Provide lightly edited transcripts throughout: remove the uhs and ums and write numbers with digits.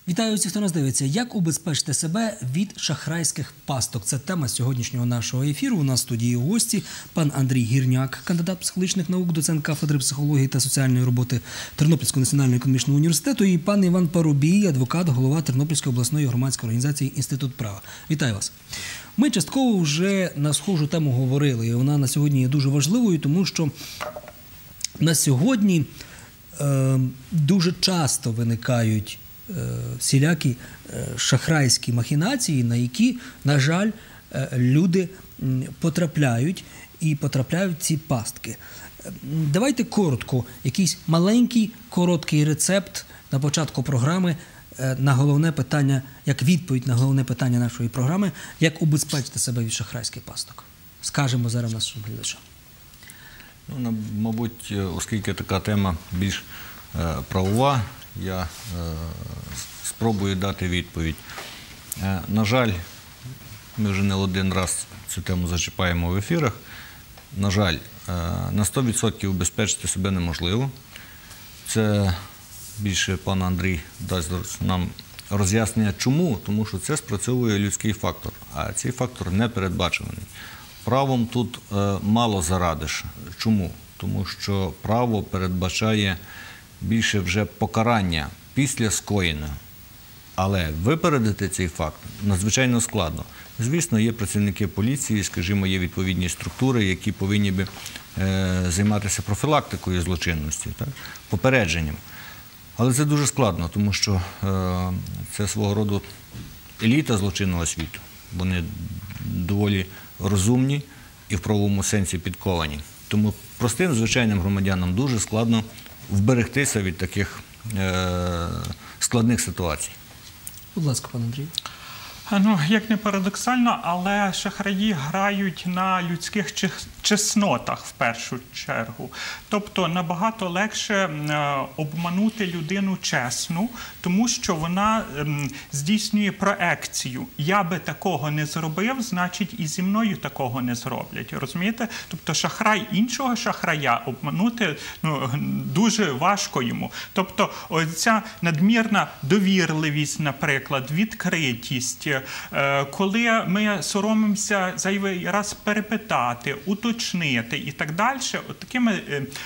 Вітаю всіх, хто нас дивиться. Як убезпечити себе від шахрайських пасток? Це тема сьогоднішнього нашого ефіру. У нас в студії гості пан Андрій Гірняк, кандидат психологічних наук, доцент кафедри психології та соціальної роботи Тернопільського національного економічного університету, і пан Іван Парубій, адвокат, голова Тернопільської обласної громадської організації «Інститут права». Вітаю вас. Ми частково вже на схожу тему говорили, і вона на сьогодні є дуже важливою, тому що на сьогодні дуже часто виникають всілякі шахрайські махінації, на які, на жаль, люди потрапляють і потрапляють ці пастки. Давайте коротко, якийсь маленький, короткий рецепт на початку програми на головне питання, як відповідь на головне питання нашої програми, як убезпечити себе від шахрайських пасток. Скажемо зараз нашим глядачам. Ну, мабуть, оскільки така тема більш правова, я спробую дати відповідь. На жаль, ми вже не один раз цю тему зачіпаємо в ефірах. На жаль, на 100% убезпечити себе неможливо. Це більше пан Андрій дасть нам роз'яснення чому. Тому що це спрацьовує людський фактор, а цей фактор не передбачуваний. Правом тут мало зарадиш. Чому? Тому що право передбачає більше вже покарання після скоєного. Але випередити цей факт надзвичайно складно. Звісно, є працівники поліції, скажімо, є відповідні структури, які повинні би займатися профілактикою злочинності, так? Попередженням. Але це дуже складно, тому що це свого роду еліта злочинного світу. Вони доволі розумні і в правовому сенсі підковані. Тому простим, звичайним громадянам дуже складно вберегтися від таких складних ситуацій. Будь ласка, пан Андрій. Ну, як не парадоксально, але шахраї грають на людських чеснотах в першу чергу. Тобто набагато легше обманути людину чесну, тому що вона здійснює проекцію. Я би такого не зробив, значить і зі мною такого не зроблять. Розумієте? Тобто шахрай іншого шахрая обманути дуже важко йому. Тобто оця надмірна довірливість, наприклад, відкритість, коли ми соромимося зайвий раз перепитати, уточнити і так далі, от такими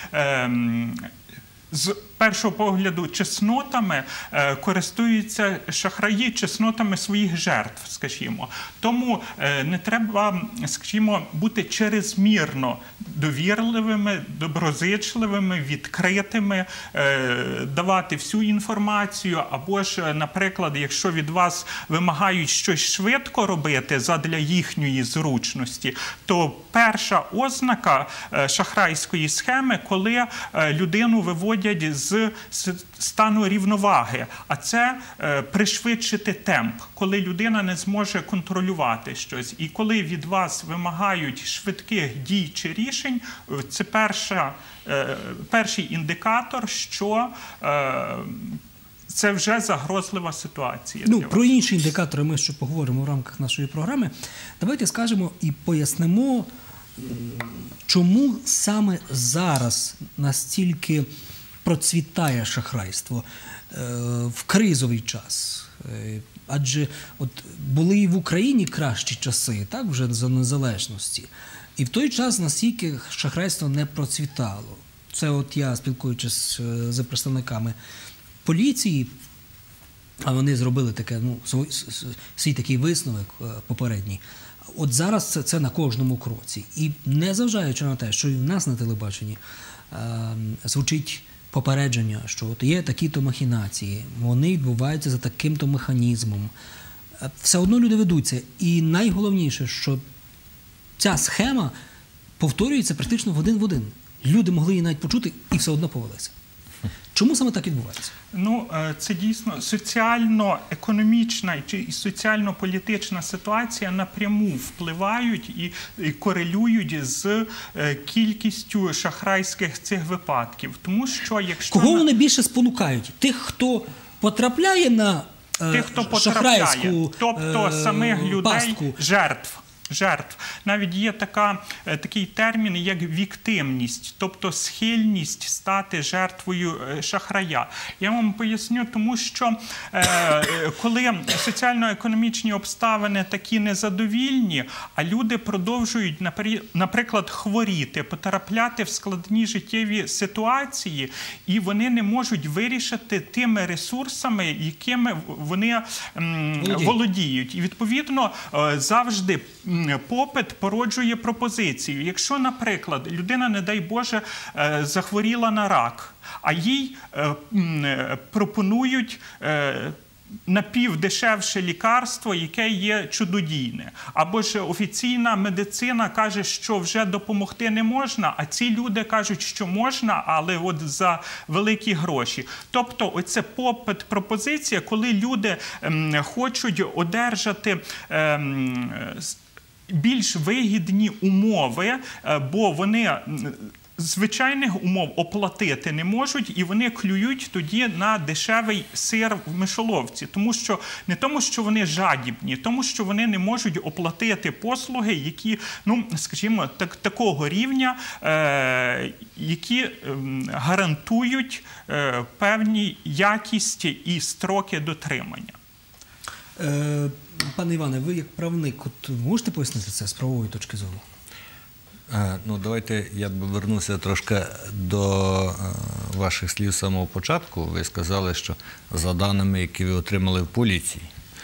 з першого погляду чеснотами користуються шахраї, чеснотами своїх жертв, скажімо. Тому не треба, скажімо, бути чрезмірно довірливими, доброзичливими, відкритими, давати всю інформацію, або ж, наприклад, якщо від вас вимагають щось швидко робити задля їхньої зручності, то перша ознака шахрайської схеми, коли людину виводять з стану рівноваги, а це пришвидшити темп, коли людина не зможе контролювати щось. І коли від вас вимагають швидких дій чи рішень, це перший індикатор, що це вже загрозлива ситуація. Ну, про інші індикатори ми ще поговоримо в рамках нашої програми. Давайте скажемо і пояснимо, чому саме зараз настільки процвітає шахрайство в кризовий час. Адже от були і в Україні кращі часи, так, вже за незалежності. І в той час настільки шахрайство не процвітало. Це от я, спілкуючись з представниками поліції, а вони зробили таке, свій такий висновок попередній. От зараз це на кожному кроці. І незважаючи на те, що і в нас на телебаченні звучить попередження, що от є такі-то махінації, вони відбуваються за таким-то механізмом. Все одно люди ведуться. І найголовніше, що ця схема повторюється практично в один. Люди могли її навіть почути і все одно повелися. Чому саме так відбувається? Ну, це дійсно соціально-економічна і соціально-політична ситуація напряму впливають і корелюють з кількістю шахрайських цих випадків. Тому що якщо... Кого вони більше спонукають? Тих, хто потрапляє на шахрайську тобто самих людей, пастку? жертв. жертв. Навіть є такий термін, як віктимність, тобто схильність стати жертвою шахрая. Я вам поясню, тому що коли соціально-економічні обставини такі незадовільні, а люди продовжують, наприклад, хворіти, потрапляти в складні життєві ситуації, і вони не можуть вирішити тими ресурсами, якими вони володіють. І, відповідно, завжди попит породжує пропозицію. Якщо, наприклад, людина, не дай Боже, захворіла на рак, а їй пропонують напівдешевше лікарство, яке є чудодійне. Або ж офіційна медицина каже, що вже допомогти не можна, а ці люди кажуть, що можна, але от за великі гроші. Тобто оце попит-пропозиція, коли люди хочуть одержати більш вигідні умови, бо вони звичайних умов оплатити не можуть, і вони клюють тоді на дешевий сир в мишоловці. Не тому, що вони жадібні, тому, що вони не можуть оплатити послуги, які, скажімо, такого рівня, які гарантують певні якісті і строки дотримання. Пане Іване, ви як правник, можете пояснити це з правової точки зору? Давайте я б вернувся трошки до ваших слів з самого початку. Ви сказали, що за даними, які ви отримали в поліції.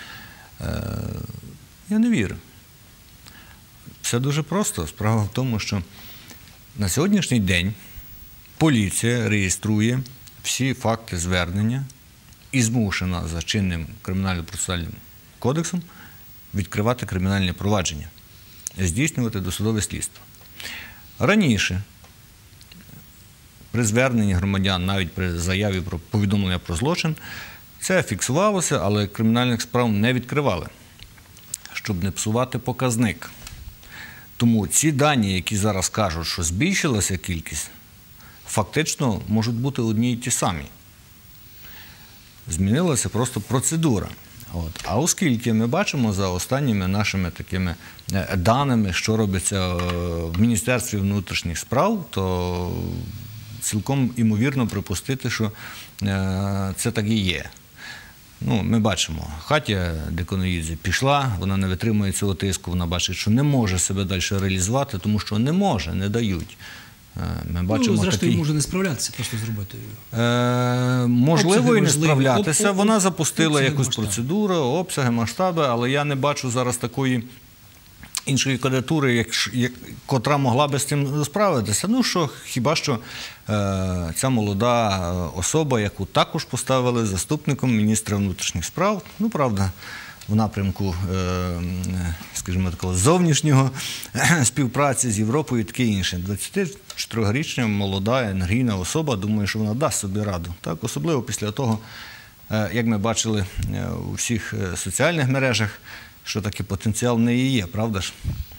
Я не вірю. Все дуже просто. Справа в тому, що на сьогоднішній день поліція реєструє всі факти звернення і змушена за чинним кримінально-процесуальним кодексом відкривати кримінальне провадження, здійснювати досудове слідство. Раніше при зверненні громадян, навіть при заяві про повідомлення про злочин, це фіксувалося, але кримінальних справ не відкривали, щоб не псувати показник. Тому ці дані, які зараз кажуть, що збільшилася кількість, фактично можуть бути одні й ті самі. Змінилася просто процедура. А оскільки ми бачимо за останніми нашими такими даними, що робиться в Міністерстві внутрішніх справ, то цілком імовірно припустити, що це так і є. Ми бачимо, Хатя Деконоїдзе пішла, вона не витримує цього тиску, вона бачить, що не може себе далі реалізувати, тому що не може, не дають. Зрештою, може не справлятися, просто зробити. Можливо, і не справлятися. Вона запустила якусь процедуру, обсяги, масштаби, але я не бачу зараз такої іншої кандидатури, котра могла би з цим справитися. Хіба що ця молода особа, яку також поставили заступником міністра внутрішніх справ, правда, в напрямку, скажімо, такого зовнішнього співпраці з Європою і таке інше. 24-річна молода, енергійна особа, думаю, що вона дасть собі раду. Так? Особливо після того, як ми бачили у всіх соціальних мережах, що такий потенціал в неї є, правда ж?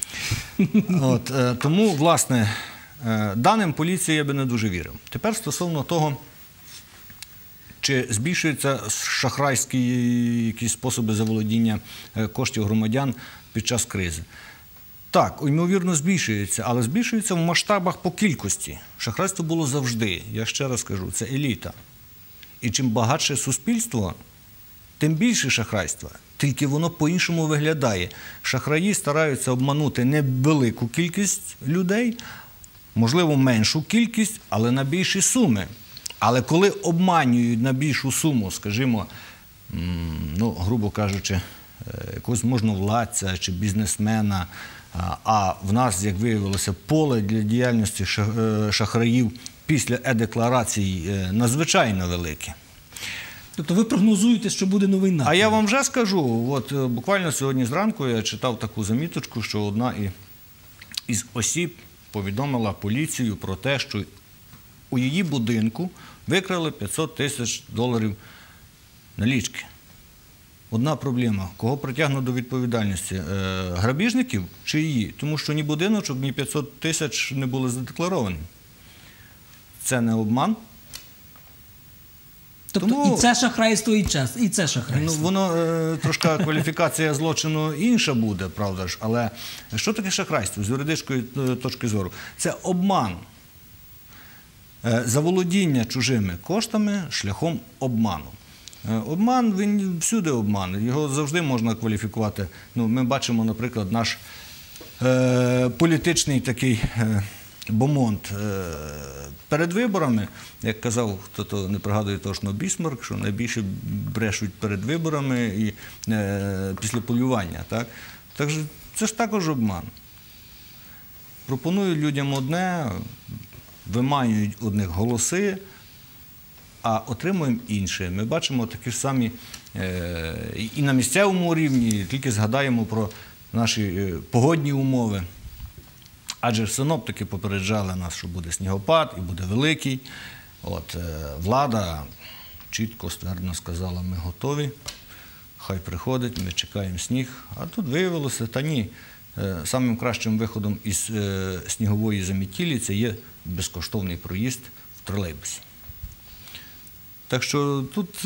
Тому, власне, даним поліції я би не дуже вірив. Тепер стосовно того, чи збільшуються шахрайські якісь способи заволодіння коштів громадян під час кризи? Так, ймовірно, збільшується, але збільшується в масштабах по кількості. Шахрайство було завжди, я ще раз кажу, це еліта. І чим багатше суспільство, тим більше шахрайства. Тільки воно по-іншому виглядає. Шахраї стараються обманути невелику кількість людей, можливо, меншу кількість, але на більші суми. Але коли обманюють на більшу суму, скажімо, грубо кажучи, якогось можновладця чи бізнесмена, а в нас, як виявилося, поле для діяльності шахраїв після е-декларацій надзвичайно велике. Тобто ви прогнозуєте, що буде новий напрямок? А я вам вже скажу, буквально сьогодні зранку я читав таку заміточку, що одна із осіб повідомила поліцію про те, що у її будинку викрали $500 тисяч налічки. Одна проблема – кого притягнуть до відповідальності? Грабіжників чи її? Тому що ні будиночок, ні 500 тисяч не були задекларовані. Це не обман? Тобто і це шахрайство, і це шахрайство. Ну, воно трошки кваліфікація злочину інша буде, правда ж, але що таке шахрайство з юридичної точки зору? Це обман. Заволодіння чужими коштами шляхом обману. Обман, він всюди обман, його завжди можна кваліфікувати. Ну, ми бачимо, наприклад, наш політичний такий бомонд перед виборами, як казав, хто не пригадує точно Бісмарк, що найбільше брешуть перед виборами і після полювання. Так? Так що це ж також обман. Пропонують людям одне, виманюють одних голоси, а отримуємо інше. Ми бачимо такі ж самі і на місцевому рівні, тільки згадаємо про наші погодні умови. Адже синоптики попереджали нас, що буде снігопад і буде великий. От, влада чітко, ствердно сказала, ми готові, хай приходить, ми чекаємо сніг. А тут виявилося, та ні, самим кращим виходом із снігової заметілі це є безкоштовний проїзд в тролейбусі. Так що тут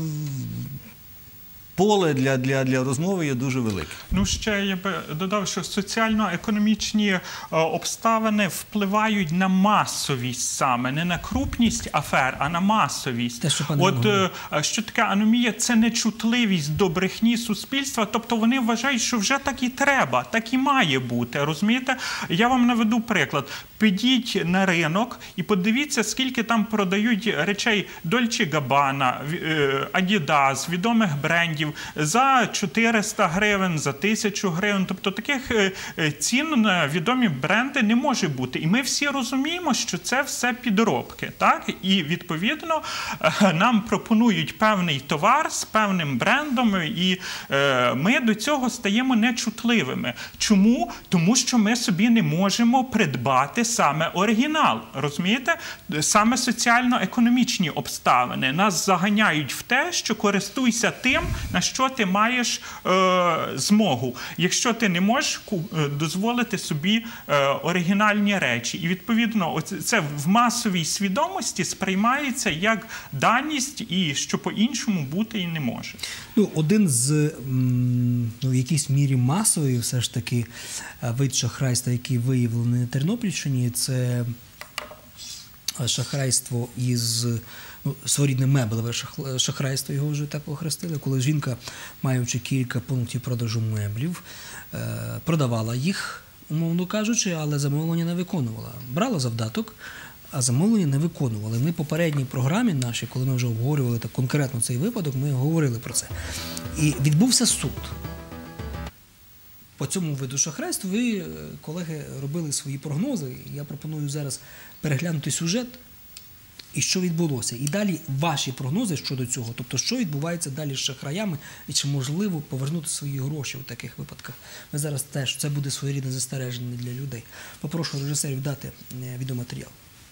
поле для розмови є дуже велике. Ну, ще я би додав, що соціально-економічні обставини впливають на масовість саме, не на крупність афер, а на масовість. Те, що таке аномія? Це нечутливість до брехні суспільства, тобто вони вважають, що вже так і треба, так і має бути, розумієте? Я вам наведу приклад. Підіть на ринок і подивіться, скільки там продають речей Dolce Gabbana, Adidas, відомих брендів за 400 гривень, за 1000 гривень. Тобто таких цін на відомі бренди не може бути. І ми всі розуміємо, що це все підробки. Так? І, відповідно, нам пропонують певний товар з певним брендом, і ми до цього стаємо нечутливими. Чому? Тому що ми собі не можемо придбати саме оригінал, розумієте? Саме соціально-економічні обставини нас заганяють в те, що користуйся тим, на що ти маєш змогу. Якщо ти не можеш дозволити собі оригінальні речі. І, відповідно, це в масовій свідомості сприймається як даність і що по-іншому бути і не може. Ну, один з, в якійсь мірі масовий все ж таки вид шахрайства, який виявлений на Тернопільщині, це шахрайство із своєрідне меблеве шахрайство, його вже так охрестили, коли жінка, маючи кілька пунктів продажу меблів, продавала їх, умовно кажучи, але замовлення не виконувала. Брала завдаток, а замовлення не виконували. Ми в попередній програмі нашій, коли ми вже обговорювали так конкретно цей випадок, ми говорили про це. І відбувся суд. По цьому виду шахрайства ви, колеги, робили свої прогнози. Я пропоную зараз переглянути сюжет і що відбулося. І далі ваші прогнози щодо цього. Тобто, що відбувається далі з шахраями і чи можливо повернути свої гроші у таких випадках. Ми зараз теж, це буде своєрідне застереження для людей. Попрошу режисерів дати відеоматеріал.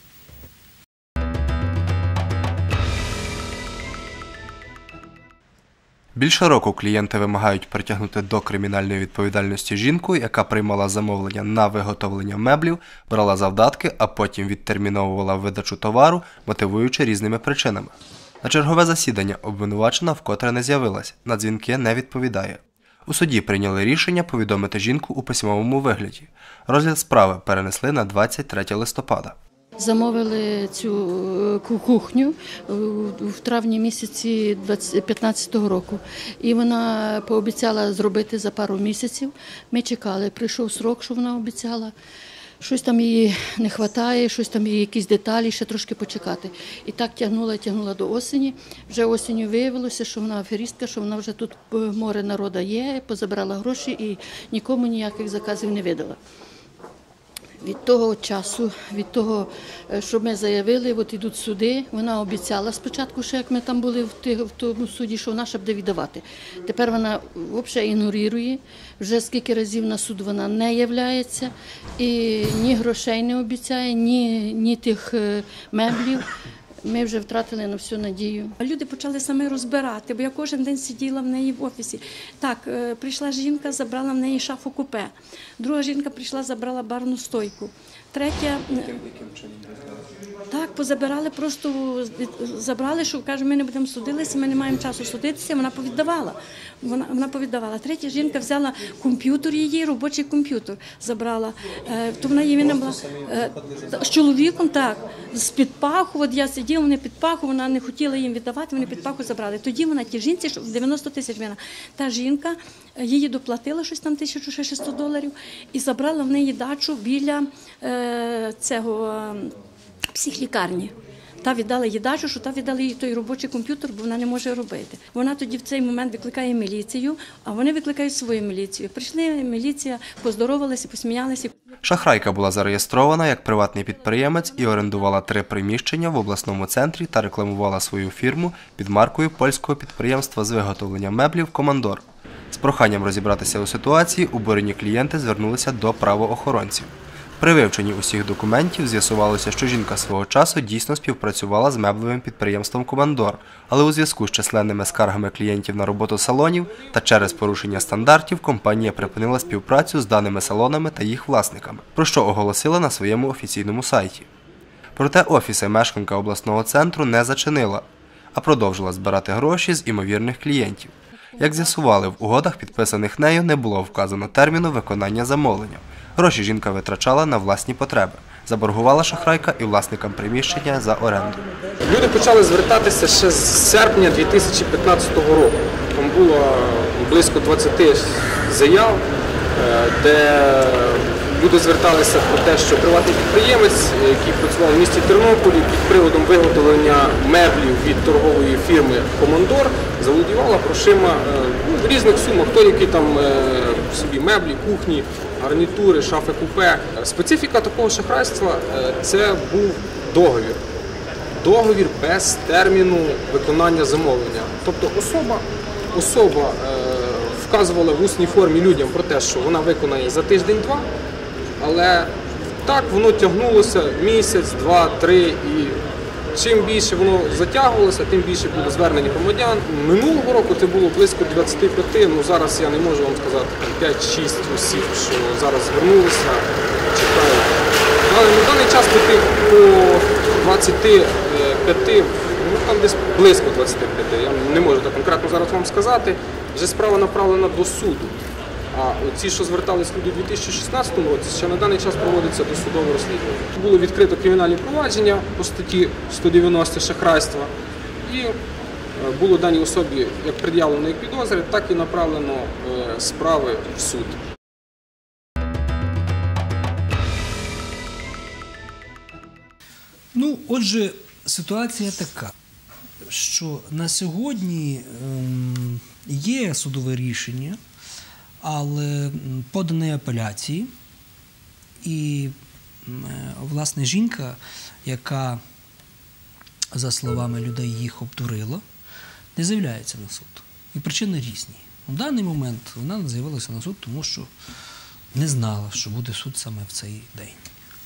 Більше року клієнти вимагають притягнути до кримінальної відповідальності жінку, яка приймала замовлення на виготовлення меблів, брала завдатки, а потім відтерміновувала видачу товару, мотивуючи різними причинами. На чергове засідання обвинувачена вкотре не з'явилась, на дзвінки не відповідає. У суді прийняли рішення повідомити жінку у письмовому вигляді. Розгляд справи перенесли на 23 листопада. Замовили цю кухню в травні місяці 2015 року. І вона пообіцяла зробити за пару місяців. Ми чекали, прийшов срок, що вона обіцяла. Щось там їй не вистачає, щось там їй якісь деталі, ще трошки почекати. І так тягнула до осені. Вже осінню виявилося, що вона аферістка, що вона вже тут море народу є, позабирала гроші і нікому ніяких заказів не видала. Від того часу, від того, що ми заявили, от ідуть суди, вона обіцяла спочатку, ще як ми там були в тому суді, що вона ще буде віддавати. Тепер вона взагалі ігнорує, вже скільки разів на суд вона не являється, і ні грошей не обіцяє, ні тих меблів. Ми вже втратили на всю надію. Люди почали саме розбирати, бо я кожен день сиділа в неї в офісі. Так, прийшла жінка, забрала в неї шафу-купе. Друга жінка прийшла, забрала барну стойку. третє. Так, позабирали, просто забрали, що каже, ми не будемо судитися, ми не маємо часу судитися. Вона повіддавала. Вона повіддавала. Третя жінка взяла комп'ютер її, робочий комп'ютер забрала. То вона її винна була з чоловіком, так, з-під паху. От я сиділа, вони під паху, вона не хотіла їм віддавати, вони під паху забрали. Тоді вона ті жінці, що 90 тисяч вина. Та жінка її доплатила щось там $1600 і забрала в неї дачу біля цього психлікарні. Та віддала їй дачу, що та віддала їй той робочий комп'ютер, бо вона не може робити. Вона тоді в цей момент викликає міліцію, а вони викликають свою міліцію. Прийшли, міліція, поздоровалися, посміялися. Шахрайка була зареєстрована як приватний підприємець і орендувала 3 приміщення в обласному центрі та рекламувала свою фірму під маркою польського підприємства з виготовлення меблів «Командор». З проханням розібратися у ситуації обурені клієнти звернулися до правоохоронців. При вивченні усіх документів з'ясувалося, що жінка свого часу дійсно співпрацювала з меблевим підприємством «Командор», але у зв'язку з численними скаргами клієнтів на роботу салонів та через порушення стандартів компанія припинила співпрацю з даними салонами та їх власниками, про що оголосила на своєму офіційному сайті. Проте офіси мешканка обласного центру не зачинила, а продовжила збирати гроші з імовірних клієнтів. Як з'ясували, в угодах, підписаних нею, не було вказано терміну виконання замовлення. Гроші жінка витрачала на власні потреби. Заборгувала шахрайка і власникам приміщення за оренду. Люди почали звертатися ще з серпня 2015 року. Там було близько 20 заяв, де люди зверталися про те, що приватний підприємець, який працював в місті Тернополі під приводом виготовлення меблів від торгової фірми «Командор», заволодівала грошима в різних сумах, хто які там собі меблі, кухні, гарнітури, шафи купе. Специфіка такого шахрайства – це був договір. Договір без терміну виконання замовлення. Тобто особа вказувала в усній формі людям про те, що вона виконає за тиждень-два, але так воно тягнулося місяць, два, три, і чим більше воно затягувалося, тим більше було звернень громадян. Минулого року це було близько 25, зараз я не можу вам сказати, 5-6 осіб, що зараз звернулися, чекають. Але на даний час по 25, там десь близько 25, я не можу так конкретно зараз вам сказати, вже справа направлена до суду. А ці, що звертались люди у 2016 році, ще на даний час проводиться досудове розслідування. Було відкрито кримінальне провадження по статті 190 шахрайства, і було даній особі як пред'явлено як підозри, так і направлено справи в суд. Ну, отже, ситуація така, що на сьогодні є судове рішення, але подані апеляції, і, власне, жінка, яка, за словами людей, їх обдурила, не з'являється на суд. І причини різні. У даний момент вона не з'явилася на суд, тому що не знала, що буде суд саме в цей день.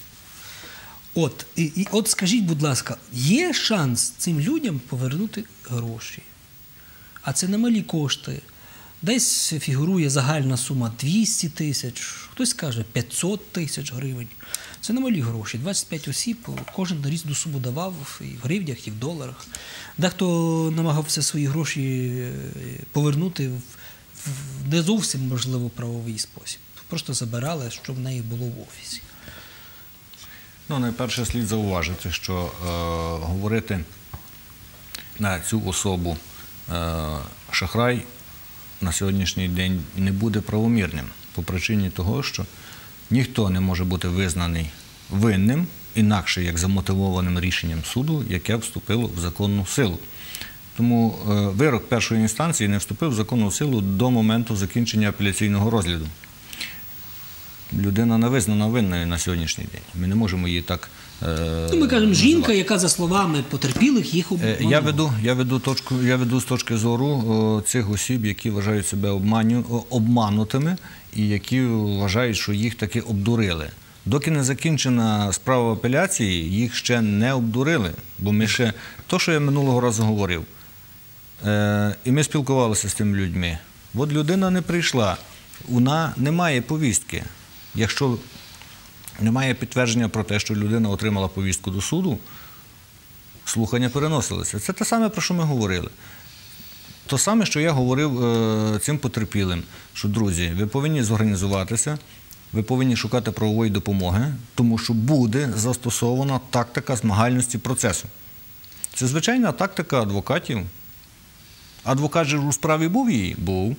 От скажіть, будь ласка, є шанс цим людям повернути гроші? А це немалі кошти. Десь фігурує загальна сума 200 тисяч, хтось каже 500 тисяч гривень. Це немалі гроші. 25 осіб, кожен різну суму давав і в гривнях, і в доларах. Дехто намагався свої гроші повернути в не зовсім, можливо, правовий спосіб. Просто забирали, що в неї було в офісі. Ну, найперше слід зауважити, що говорити на цю особу шахрай на сьогоднішній день не буде правомірним по причині того, що ніхто не може бути визнаний винним, інакше як замотивованим рішенням суду, яке вступило в законну силу. Тому вирок першої інстанції не вступив в законну силу до моменту закінчення апеляційного розгляду. Людина не визнана винною на сьогоднішній день. Ми не можемо її так ми кажемо, жінка, яка, за словами потерпілих, їх обманула. Я веду з точки зору цих осіб, які вважають себе обманутими і які вважають, що їх таки обдурили. Доки не закінчена справа апеляції, їх ще не обдурили. Бо ми ще, то, що я минулого разу говорив, і ми спілкувалися з тими людьми. От людина не прийшла, вона не має повістки. Якщо немає підтвердження про те, що людина отримала повістку до суду, слухання переносилися. Це те саме, про що ми говорили. Те саме, що я говорив цим потерпілим, що, друзі, ви повинні зорганізуватися, ви повинні шукати правової допомоги, тому що буде застосована тактика змагальності процесу. Це звичайна тактика адвокатів. Адвокат же у справі був її? Був.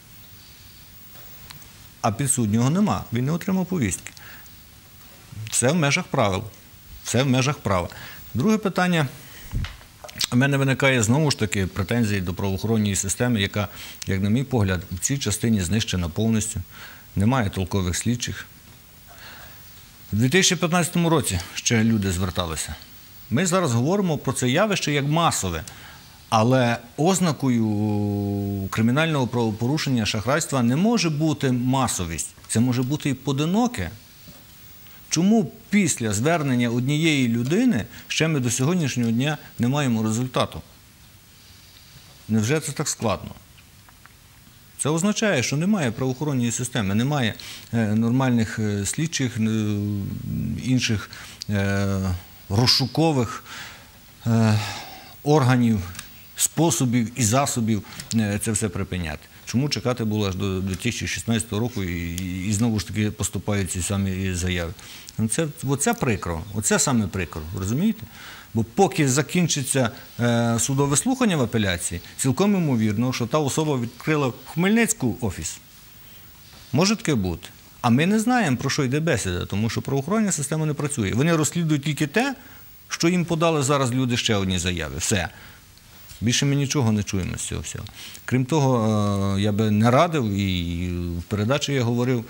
А підсуднього нема. Він не отримав повістки. Все в межах правил. Все в межах права. Друге питання. У мене виникає знову ж таки претензії до правоохоронної системи, яка, як на мій погляд, в цій частині знищена повністю. Немає толкових слідчих. У 2015 році ще люди зверталися. Ми зараз говоримо про це явище як масове, але ознакою кримінального правопорушення, шахрайства не може бути масовість. Це може бути і поодиноке. Чому після звернення однієї людини ще ми до сьогоднішнього дня не маємо результату? Невже це так складно? Це означає, що немає правоохоронної системи, немає нормальних слідчих, інших розшукових органів, способів і засобів це все припиняти. Чому чекати було аж до 2016 року і знову ж таки поступають ці самі заяви? Оце прикро, оце саме прикро, розумієте? Бо поки закінчиться судове слухання в апеляції, цілком ймовірно, що та особа відкрила в Хмельницьку офіс. Може таке бути. А ми не знаємо, про що йде бесіда, тому що правоохоронна система не працює. Вони розслідують тільки те, що їм подали зараз люди ще одні заяви. Все. Більше ми нічого не чуємо з цього всього. Крім того, я би не радив, і в передачі я говорив,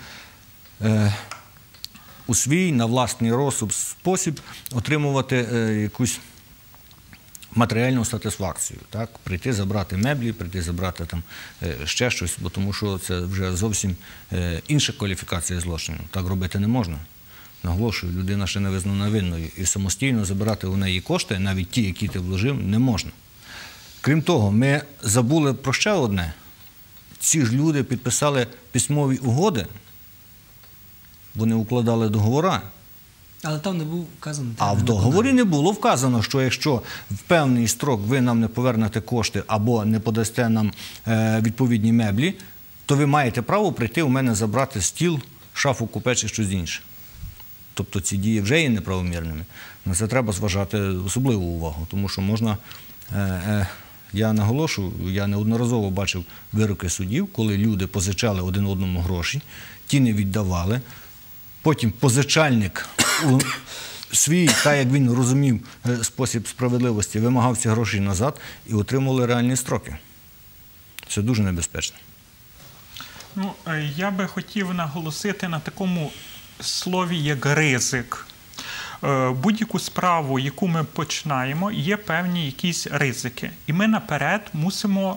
у свій, на власний розсуд спосіб отримувати якусь матеріальну сатисфакцію. Так? Прийти забрати меблі, прийти забрати там ще щось, бо тому що це вже зовсім інша кваліфікація злочину. Так робити не можна. Наголошую, людина ще не визнана винною. І самостійно забирати у неї кошти, навіть ті, які ти вложив, не можна. Крім того, ми забули про ще одне. Ці ж люди підписали письмові угоди, вони укладали договори. Але там не був вказаний. А в договорі не було вказано, що якщо в певний строк ви нам не повернете кошти або не подасте нам відповідні меблі, то ви маєте право прийти у мене забрати стіл, шафу, купе чи щось інше. Тобто ці дії вже є неправомірними. На це треба зважати особливу увагу, тому що можна... Я наголошую, я неодноразово бачив вироки судів, коли люди позичали один одному гроші, ті не віддавали, потім позичальник у свій, так як він розумів спосіб справедливості, вимагав ці гроші назад і отримували реальні строки. Це дуже небезпечно. Ну, я би хотів наголосити на такому слові, як ризик. Будь-яку справу, яку ми починаємо, є певні якісь ризики. І ми наперед мусимо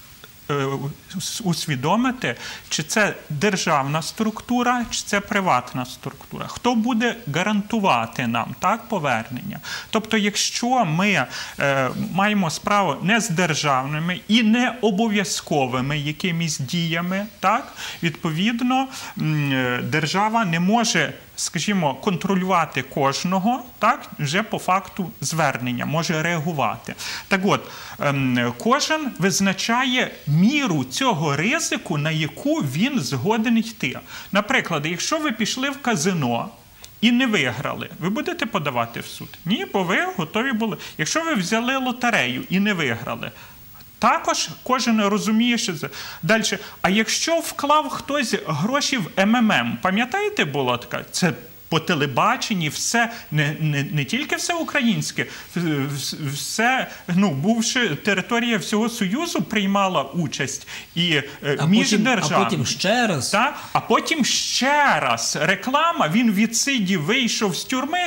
усвідомити, чи це державна структура, чи це приватна структура. Хто буде гарантувати нам повернення? Тобто, якщо ми маємо справу не з державними і не обов'язковими якимись діями, відповідно, держава не може, скажімо, контролювати кожного, вже по факту звернення, може реагувати. Так от, кожен визначає міру цього ризику, на яку він згоден йти. Наприклад, якщо ви пішли в казино і не виграли, ви будете подавати в суд? Ні, бо ви готові були. Якщо ви взяли лотерею і не виграли, також кожен розуміє, що це. Далі. А якщо вклав хтось гроші в МММ, пам'ятаєте, було таке? Це по телебаченні, все, не тільки все українське, все, бувши територія всього Союзу приймала участь і міждержавна. А потім ще раз. А потім ще раз реклама, він відсидів, вийшов з тюрми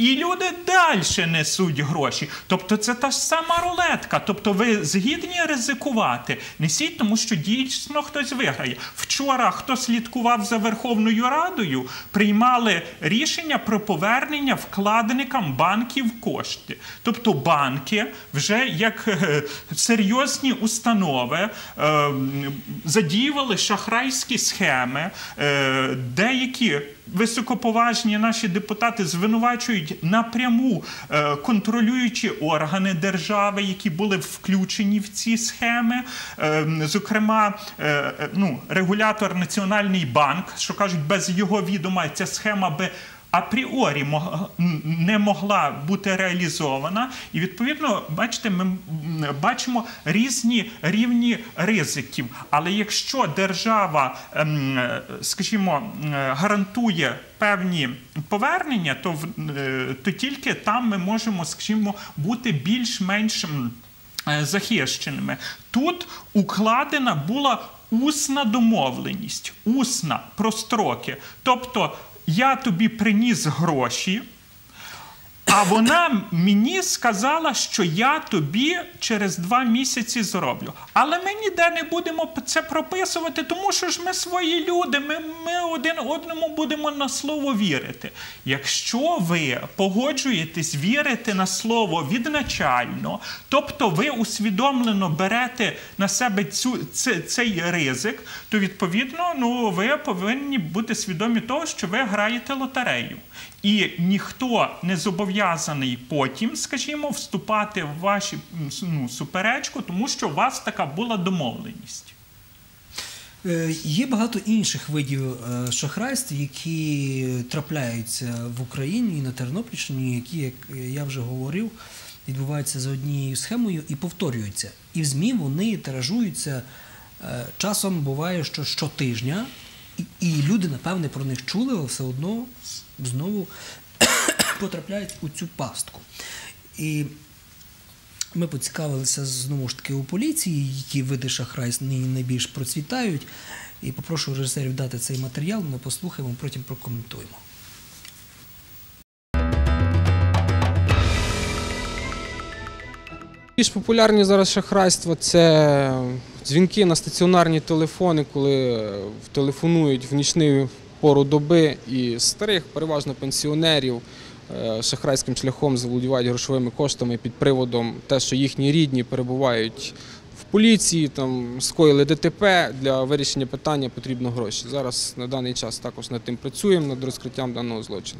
і люди далі несуть гроші. Тобто це та ж сама рулетка. Тобто ви згідні ризикувати? Несіть, тому що дійсно хтось виграє. Вчора, хто слідкував за Верховною Радою, приймали рішення про повернення вкладникам банків кошти. Тобто банки вже як серйозні установи задіювали шахрайські схеми. Деякі високоповажні наші депутати звинувачують напряму контролюючі органи держави, які були включені в ці схеми. Зокрема, регулятор Національний банк, що кажуть, без його відома ця схема би апріорі не могла бути реалізована. І, відповідно, бачите, ми бачимо різні рівні ризиків. Але якщо держава, скажімо, гарантує певні повернення, то тільки там ми можемо, скажімо, бути більш-менш захищеними. Тут укладена була усна домовленість, усна, про строки. Тобто, я тобі приніс гроші, а вона мені сказала, що я тобі через 2 місяці зроблю. Але ми ніде не будемо це прописувати, тому що ж ми свої люди, ми один одному будемо на слово вірити. Якщо ви погоджуєтесь вірити на слово відначально, тобто ви усвідомлено берете на себе цей ризик, то, відповідно, ви повинні бути свідомі того, що ви граєте лотерею. І ніхто не зобов'язаний потім, скажімо, вступати в вашу суперечку, тому що у вас така була домовленість. Є багато інших видів шахрайств, які трапляються в Україні і на Тернопільщині, які, як я вже говорив, відбуваються за однією схемою і повторюються. І в ЗМІ вони тиражуються, часом буває, що щотижня, і люди, напевне, про них чули, але все одно знову потрапляють у цю пастку. І ми поцікавилися знову ж таки у поліції, які види шахрайств найбільш процвітають. І попрошу режисерів дати цей матеріал, ми послухаємо, потім прокоментуємо. Більш популярні зараз шахрайства – це дзвінки на стаціонарні телефони, коли телефонують в нічну пору доби, і старих, переважно пенсіонерів, шахрайським шляхом заволодівають грошовими коштами під приводом те, що їхні рідні перебувають в поліції, там скоїли ДТП, для вирішення питання потрібно гроші. Зараз на даний час також над тим працюємо, над розкриттям даного злочину.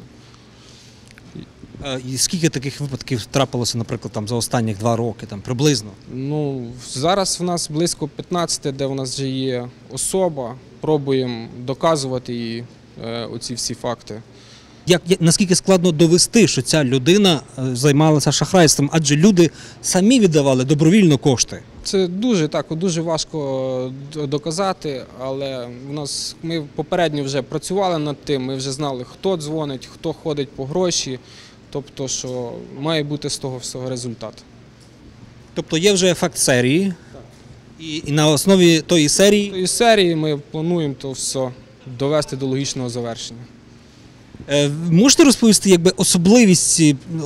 І скільки таких випадків трапилося, наприклад, там, за останні 2 роки, там, приблизно? Зараз в нас близько 15, де в нас вже є особа, пробуємо доказувати їй оці всі факти. Наскільки складно довести, що ця людина займалася шахрайством, адже люди самі віддавали добровільно кошти? Це дуже важко доказати, але ми попередньо вже працювали над тим, ми вже знали, хто дзвонить, хто ходить по гроші, тобто, що має бути з того всього результат. Тобто є вже ефект серії, і на основі тої серії ми плануємо то все довести до логічного завершення. Можете розповісти особливість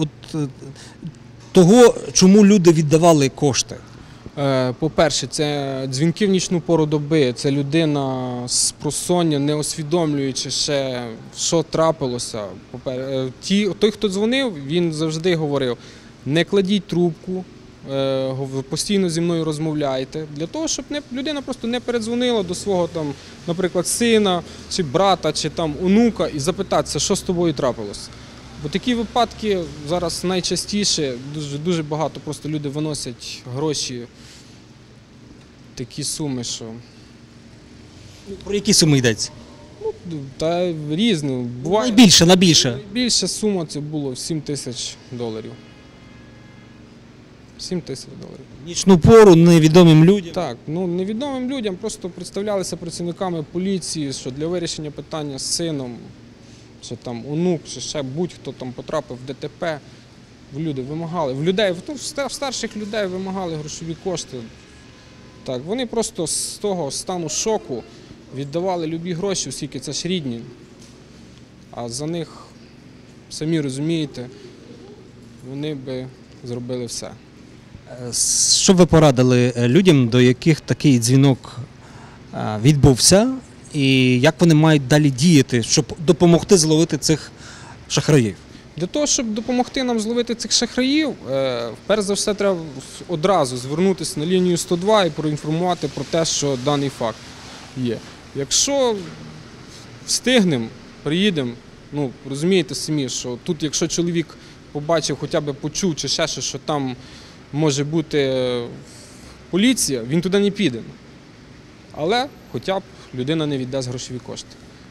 того, чому люди віддавали кошти? По-перше, це дзвінки в нічну пору доби, це людина з просоння, не усвідомлюючи ще, що трапилося. Той, хто дзвонив, він завжди говорив, не кладіть трубку, постійно зі мною розмовляйте, для того, щоб людина просто не передзвонила до свого, наприклад, сина, чи брата, чи онука і запитатися, що з тобою трапилося. Бо такі випадки зараз найчастіше, дуже багато просто люди виносять гроші, такі суми, що… Про які суми йдеться? Та різні. Найбільше? Найбільша сума це було $7 тисяч. $7 тисяч. Нічну пору невідомим людям? Так, невідомим людям просто представлялися працівниками поліції, що для вирішення питання з сином, чи онук, чи ще будь-хто потрапив в ДТП, люди вимагали, в старших людей вимагали грошові кошти. Так, вони просто з того стану шоку віддавали любі гроші, оскільки це ж рідні, а за них, самі розумієте, вони би зробили все. Що б ви порадили людям, до яких такий дзвінок відбувся, і як вони мають далі діяти, щоб допомогти зловити цих шахраїв? Для того, щоб допомогти нам зловити цих шахраїв, перш за все треба одразу звернутися на лінію 102 і проінформувати про те, що даний факт є. Якщо встигнемо, приїдемо, розумієте самі, що тут, якщо чоловік побачив, хоча б почув чи ще щось, що там може бути поліція, він туди не піде. Але хоча б людина не віддасть грошові кошти.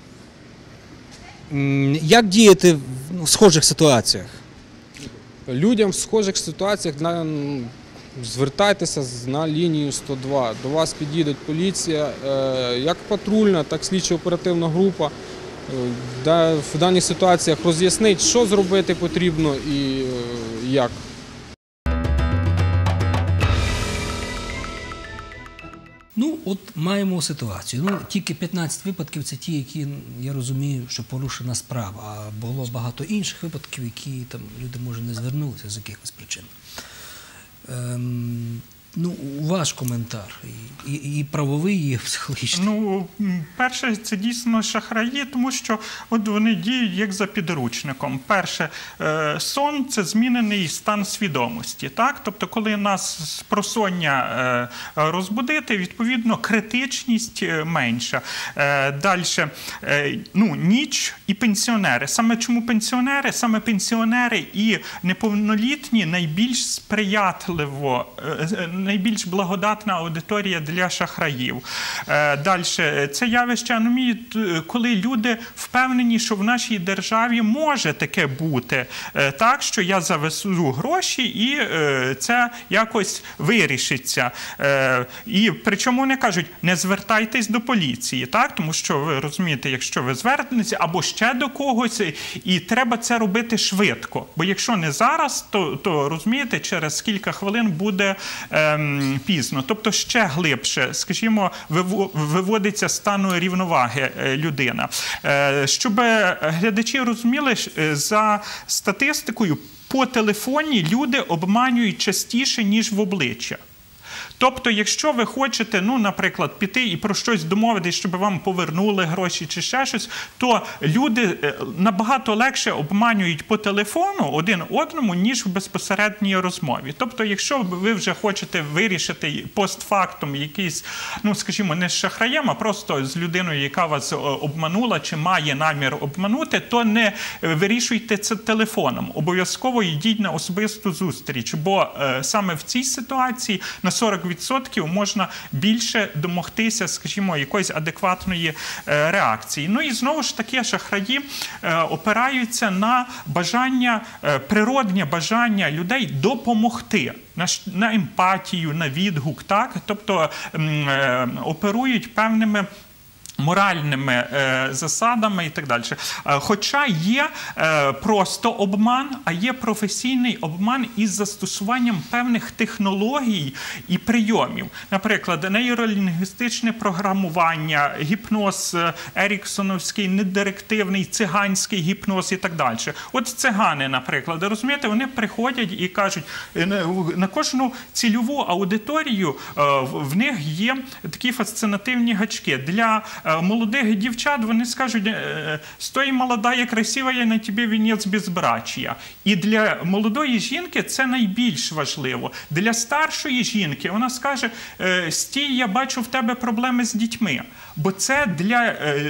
Як діяти в схожих ситуаціях? Людям в схожих ситуаціях звертайтеся на лінію 102. До вас підійде поліція, як патрульна, так і слідчо-оперативна група. В даних ситуаціях роз'яснить, що зробити потрібно і як. От маємо ситуацію. Тільки 15 випадків – це ті, які, я розумію, що порушена справа. А було багато інших випадків, які там люди, може, не звернулися з якихось причин. Ваш коментар, і правовий, і психологічний. Перше, це дійсно шахраї, тому що вони діють як за підручником. Перше, сон – це змінений стан свідомості. Так? Тобто, коли нас з просоння розбудити, відповідно, критичність менша. Далі, ніч і пенсіонери. Саме чому пенсіонери? Саме пенсіонери і неповнолітні найбільш сприятливо, найбільш благодатна аудиторія для шахраїв. Далі, це явище аномії, коли люди впевнені, що в нашій державі може таке бути, так, що я завезу гроші і це якось вирішиться. І причому вони кажуть, не звертайтесь до поліції, так, тому що ви розумієте, якщо ви звернетеся або ще до когось, і треба це робити швидко, бо якщо не зараз, то розумієте, через кілька хвилин буде пізно. Тобто ще глибше, скажімо, виводиться з стану рівноваги людина. Щоб глядачі розуміли, за статистикою, по телефоні люди обманюють частіше, ніж в обличчя. Тобто, якщо ви хочете, наприклад, піти і про щось домовитись, щоб вам повернули гроші чи ще щось, то люди набагато легше обманюють по телефону один одному, ніж в безпосередній розмові. Тобто, якщо ви вже хочете вирішити постфактум якийсь, скажімо, не з шахраєм, а просто з людиною, яка вас обманула чи має намір обманути, то не вирішуйте це телефоном. Обов'язково йдіть на особисту зустріч, бо саме в цій ситуації на 40% можна більше домогтися, скажімо, якоїсь адекватної реакції. І знову ж таки шахраї опираються на бажання, природне бажання людей допомогти, на емпатію, на відгук, так? Тобто оперують певними моральними засадами і так далі. Хоча є просто обман, а є професійний обман із застосуванням певних технологій і прийомів. Наприклад, нейролінгвістичне програмування, гіпноз еріксоновський, недирективний, циганський гіпноз і так далі. От цигани, наприклад, розумієте, вони приходять і кажуть, на кожну цільову аудиторію в них є такі фасцинативні гачки. Для молодих дівчат вони скажуть, «Стой, молодая, красива, я на тебе вінець безбрачия». І для молодої жінки це найбільш важливо. Для старшої жінки вона скаже, «Стій, я бачу в тебе проблеми з дітьми». Бо це для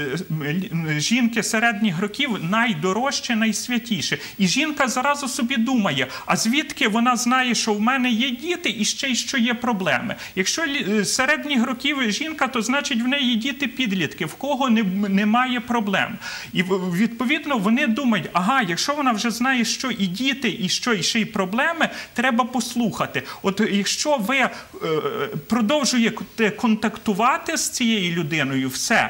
жінки середніх років найдорожче, найсвятіше. І жінка зразу собі думає, а звідки вона знає, що в мене є діти і ще й що є проблеми. Якщо середніх років жінка, то значить в неї діти підлітки, в кого немає проблем. І відповідно вони думають, ага, якщо вона вже знає, що і діти, і що і ще й проблеми, треба послухати. От якщо ви продовжуєте контактувати з цією людиною, все,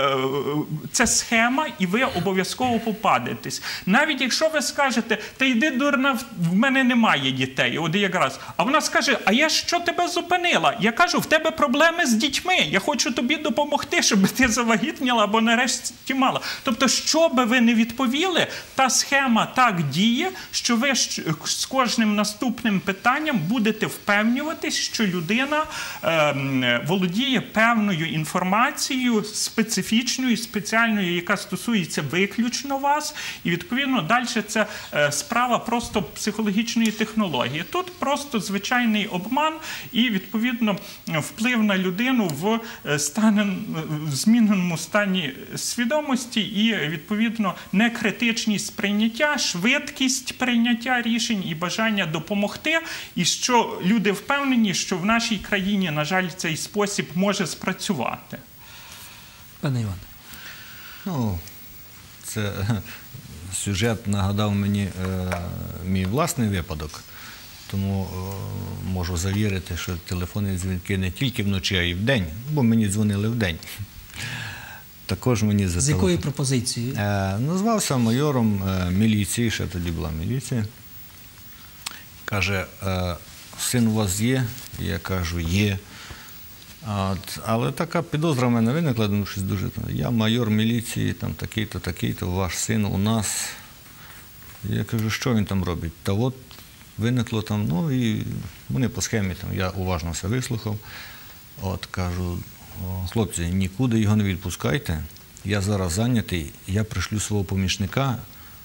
це схема, і ви обов'язково попадетесь. Навіть якщо ви скажете, та йди, дурна, в мене немає дітей, от якраз. А вона скаже, а я що тебе зупинила? Я кажу, в тебе проблеми з дітьми, я хочу тобі допомогти, щоб ти таки завагітніла або нарешті мала. Тобто, що би ви не відповіли, та схема так діє, що ви з кожним наступним питанням будете впевнюватись, що людина володіє певною інформацією специфічною, спеціальною, яка стосується виключно вас, і відповідно далі це справа просто психологічної технології. Тут просто звичайний обман і відповідно вплив на людину в зміненому стані свідомості і відповідно некритичність сприйняття, швидкість прийняття рішень і бажання допомогти, і що люди впевнені, що в нашій країні, на жаль, цей спосіб може спрацювати. Пане Іване. Ну, це сюжет нагадав мені мій власний випадок, тому можу завірити, що телефонні дзвінки не тільки вночі, а й вдень, бо мені дзвонили вдень. Також мені З якої пропозиції? Назвався майором міліції, ще тоді була міліція. Каже, син у вас є? Я кажу, є. Але така підозра в мене виникла, тому що дуже, я майор міліції, там такий-то, такий-то, ваш син у нас. Я кажу, що він там робить? Та от виникло там, ну і вони по схемі, там, я уважно все вислухав. От кажу, хлопці, нікуди його не відпускайте, я зараз зайнятий, я пришлю свого помічника,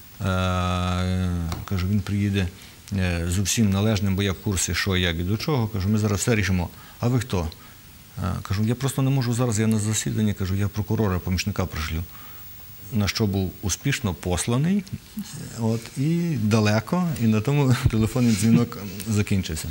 кажу, він приїде з усім належним, бо я в курсі, що, як і до чого, кажу, ми зараз все рішимо. А ви хто? Кажу, я просто не можу зараз, я на засіданні, кажу, я прокурора, помічника пришлю. На що був успішно посланий, от, і далеко, і на тому телефонний дзвінок закінчився.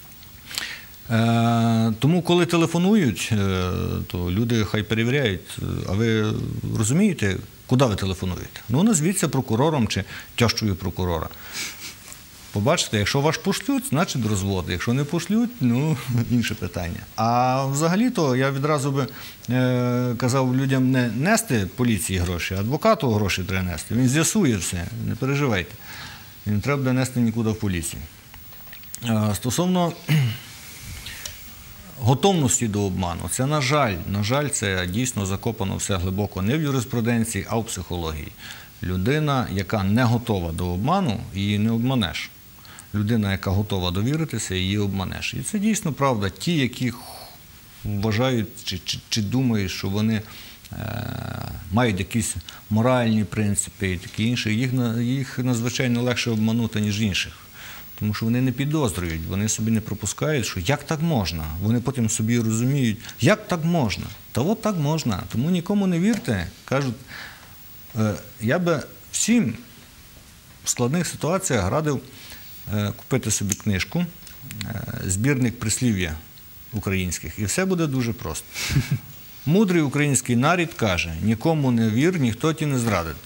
Тому, коли телефонують, то люди хай перевіряють, а ви розумієте, куди ви телефонуєте? Ну, назвіться прокурором чи тьощою прокурора. Побачите, якщо вас пошлють, значить розвод. Якщо не пошлють, ну, інше питання. А взагалі-то я відразу би казав людям не нести поліції гроші, а адвокату гроші треба нести. Він з'ясує все, не переживайте. Не треба буде нести нікуди в поліцію. Стосовно готовності до обману, це, на жаль, це дійсно закопано все глибоко не в юриспруденції, а в психології. Людина, яка не готова до обману, її не обманеш. Людина, яка готова довіритися, її обманеш. І це дійсно правда. Ті, які вважають чи думають, що вони мають якісь моральні принципи і такі інші, їх надзвичайно легше обманути, ніж інших. Тому що вони не підозрюють, вони собі не пропускають, що як так можна. Вони потім собі розуміють, як так можна. Та от так можна. Тому нікому не вірте. Кажуть, я би всім в складних ситуаціях радив купити собі книжку, збірник прислів'я українських, і все буде дуже просто. Мудрий український нарід каже, нікому не вір, ніхто ті не зрадить.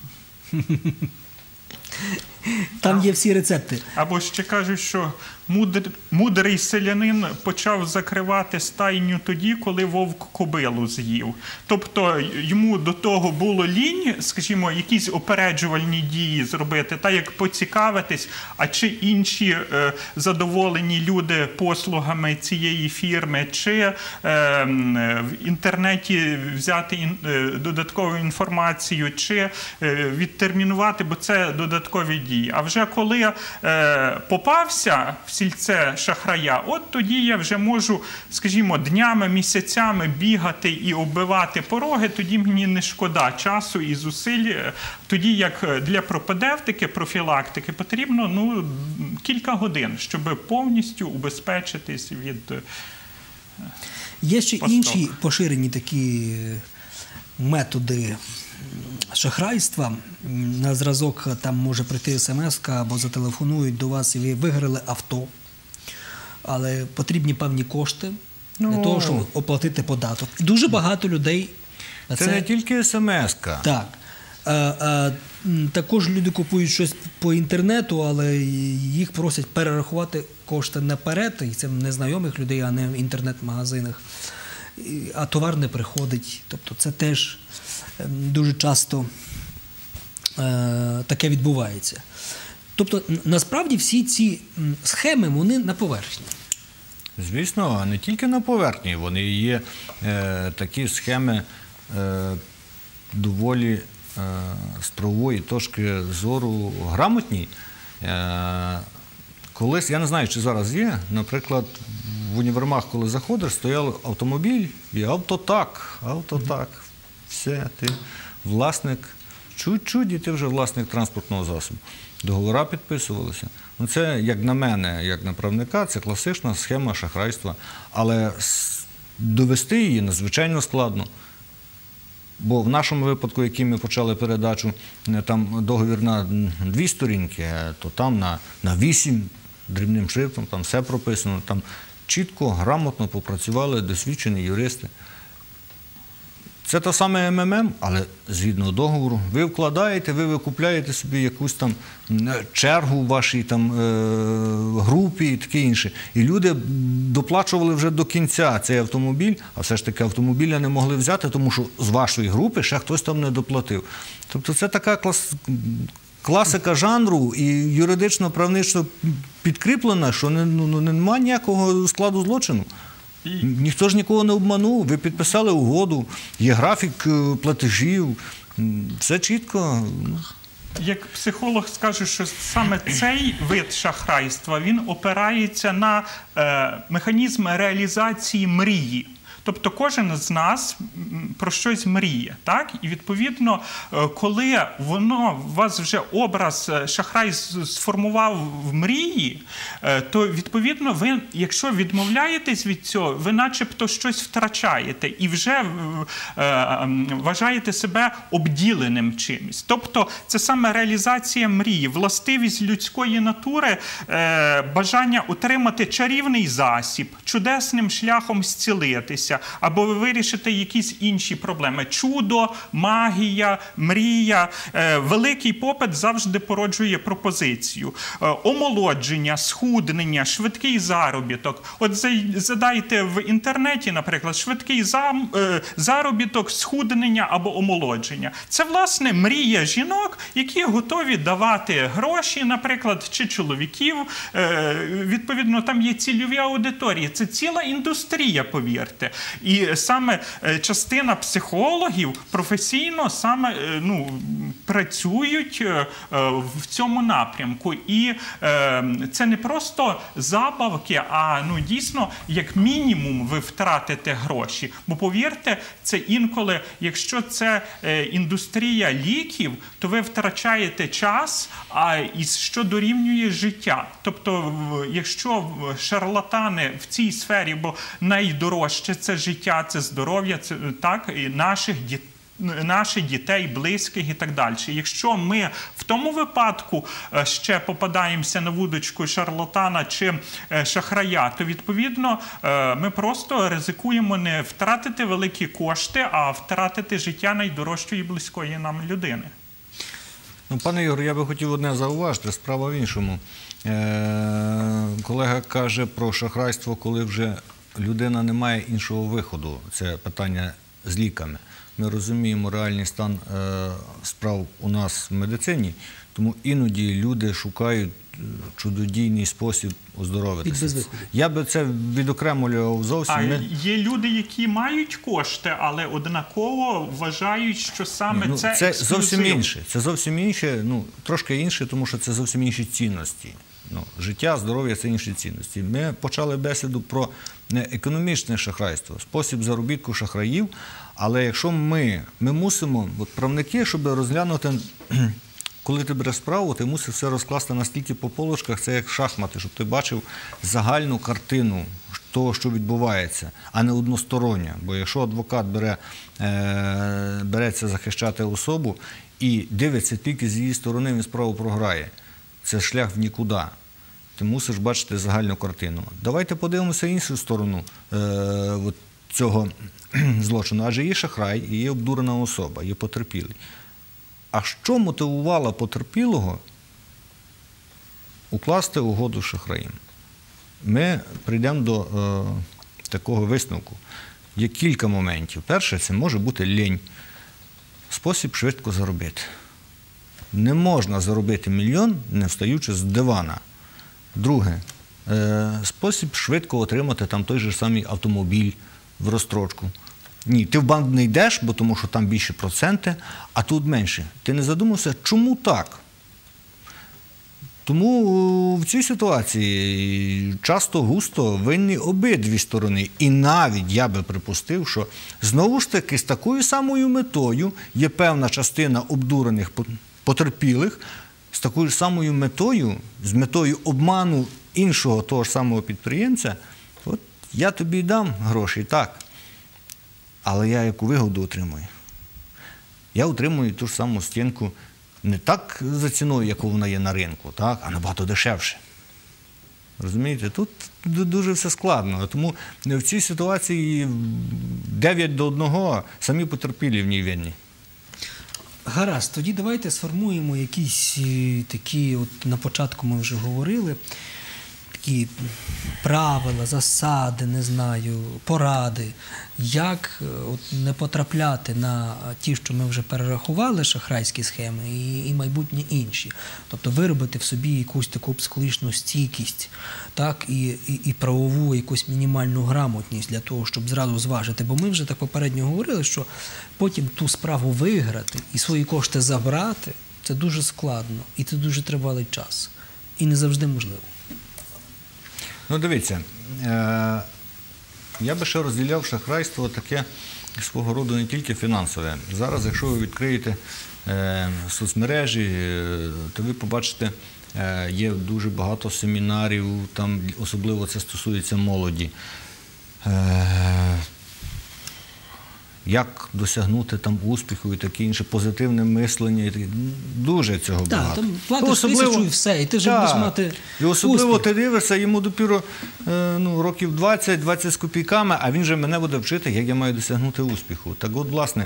Там є всі рецепти. Або ще кажуть, що мудрий селянин почав закривати стайню тоді, коли вовк кобилу з'їв. Тобто йому до того було лінь, скажімо, якісь опереджувальні дії зробити, та як поцікавитись, а чи інші задоволені люди послугами цієї фірми, чи в інтернеті взяти додаткову інформацію, чи відтермінувати, бо це додаткові дії. А вже коли попався в сільце шахрая, от тоді я вже можу, скажімо, днями, місяцями бігати і оббивати пороги, тоді мені не шкода часу і зусиль. Тоді як для пропедевтики, профілактики потрібно кілька годин, щоб повністю убезпечитись від Є ще інші поширені такі методи шахрайства. На зразок там може прийти смс-ка або зателефонують до вас і ви виграли авто, але потрібні певні кошти для того, щоб оплатити податок. І дуже багато людей на це... Це не тільки смс-ка. Так. Також люди купують щось по інтернету, але їх просять перерахувати кошти наперед, і це в незнайомих людей, а не в інтернет-магазинах. А товар не приходить. Тобто це теж дуже часто таке відбувається. Тобто, насправді, всі ці схеми, вони на поверхні. Звісно, не тільки на поверхні. Вони є такі схеми доволі з правової точки зору грамотні. Колись, я не знаю, чи зараз є, наприклад, в універмаг, коли заходиш, стояв автомобіль і автотак. Все, ти власник, чуть-чуть, і ти вже власник транспортного засобу. Договори підписувалися. Ну, це, як на мене, як на правника, це класична схема шахрайства. Але довести її надзвичайно складно. Бо в нашому випадку, який ми почали передачу, там договір на 2 сторінки, то там на 8 дрібним шрифтом, там все прописано, там чітко, грамотно попрацювали досвідчені юристи. Це те саме МММ, але згідно договору. Ви вкладаєте, ви викупляєте собі якусь там чергу в вашій там групі і таке інше. І люди доплачували вже до кінця цей автомобіль, а все ж таки автомобіля не могли взяти, тому що з вашої групи ще хтось там не доплатив. Тобто це така класика жанру і юридично-правнично підкріплена, що немає ніякого складу злочину. Ніхто ж нікого не обманув, ви підписали угоду, є графік платежів, все чітко. Як психолог скажу, що саме цей вид шахрайства, він опирається на механізм реалізації мрії. Тобто кожен з нас про щось мріє, так? І відповідно, коли у вас вже образ шахрай сформував в мрії, то відповідно ви, якщо відмовляєтесь від цього, ви начебто щось втрачаєте і вже вважаєте себе обділеним чимось. Тобто це саме реалізація мрії, властивість людської натури, бажання отримати чарівний засіб, чудесним шляхом зцілитися, або ви вирішите якісь інші проблеми. Чудо, магія, мрія. Великий попит завжди породжує пропозицію. Омолодження, схуднення, швидкий заробіток. От задайте в інтернеті, наприклад, швидкий заробіток, схуднення або омолодження. Це, власне, мрія жінок, які готові давати гроші, наприклад, чи чоловіків. Відповідно, там є цільові аудиторії. Це ціла індустрія, повірте. І саме частина психологів професійно саме працюють в цьому напрямку. І це не просто забавки, а дійсно, як мінімум, ви втратите гроші. Бо повірте, це інколи, якщо це індустрія ліків, то ви втрачаєте час, що дорівнює життя. Тобто, якщо шарлатани в цій сфері, бо найдорожче це життя, це здоров'я, це так, і наших дітей, близьких і так далі. Якщо ми в тому випадку ще попадаємося на вудочку шарлатана чи шахрая, то, відповідно, ми просто ризикуємо не втратити великі кошти, а втратити життя найдорожчої близької нам людини. Пане Ігор, я би хотів одне зауважити, справа в іншому. Колега каже про шахрайство, коли вже людина не має іншого виходу. Це питання з ліками. Ми розуміємо реальний стан справ у нас в медицині, тому іноді люди шукають чудодійний спосіб оздоровитися. Я би це відокремлював зовсім. Є люди, які мають кошти, але однаково вважають, що саме це ексклюзив. Це зовсім інше. Це зовсім інше, трошки інше, тому що це зовсім інші цінності. Життя, здоров'я – це інші цінності. Ми почали бесіду про економічне шахрайство, спосіб заробітку шахраїв, але якщо ми мусимо, правники, щоб розглянути, коли ти береш справу, ти мусиш все розкласти настільки по полочках, це як шахмати, щоб ти бачив загальну картину того, що відбувається, а не одностороння. Бо якщо адвокат береться захищати особу і дивиться тільки з її сторони, він справу програє. Це шлях в нікуди. Ти мусиш бачити загальну картину. Давайте подивимося іншу сторону цього злочину. Адже є шахрай, і є обдурена особа, є потерпілий. А що мотивувало потерпілого укласти угоду з шахраєм? Ми прийдемо до такого висновку. Є кілька моментів. Перше, це може бути лінь. Спосіб швидко заробити. Не можна заробити мільйон, не встаючи з дивана. Друге, спосіб швидко отримати там той же самий автомобіль в розстрочку. Ні, ти в банк не йдеш, бо тому що там більше проценти, а тут менше. Ти не задумався, чому так? Тому в цій ситуації часто-густо винні обидві сторони. І навіть я би припустив, що знову ж таки з такою самою метою є певна частина обдурених потерпілих, з такою ж самою метою, з метою обману іншого того ж самого підприємця, от я тобі дам гроші, так, але я яку вигоду отримую? Я отримую ту ж саму стінку не так за ціною, яку вона є на ринку, так, а набагато дешевше. Розумієте? Тут дуже все складно. Тому в цій ситуації 9 до 1 самі потерпілі в ній винні. Гаразд, тоді давайте сформуємо якісь такі, от на початку ми вже говорили, такі правила, засади, не знаю, поради, як от не потрапляти на ті, що ми вже перерахували, шахрайські схеми, і майбутні інші. Тобто виробити в собі якусь таку психологічну стійкість, так, і правову якусь мінімальну грамотність для того, щоб зразу зважити. Бо ми вже так попередньо говорили, що потім ту справу виграти і свої кошти забрати – це дуже складно, і це дуже тривалий час. І не завжди можливо. Ну, дивіться, я би ще розділяв шахрайство таке свого роду не тільки фінансове. Зараз, якщо ви відкриєте соцмережі, то ви побачите, є дуже багато семінарів, там особливо це стосується молоді. Як досягнути там успіху і таке інше, позитивне мислення. Дуже цього багато. Так, там платиш тисячу і все, і ти вже будеш мати успіх. І особливо ти дивишся, йому допіру років 20 з копійками, а він же мене буде вчити, як я маю досягнути успіху. Так от, власне,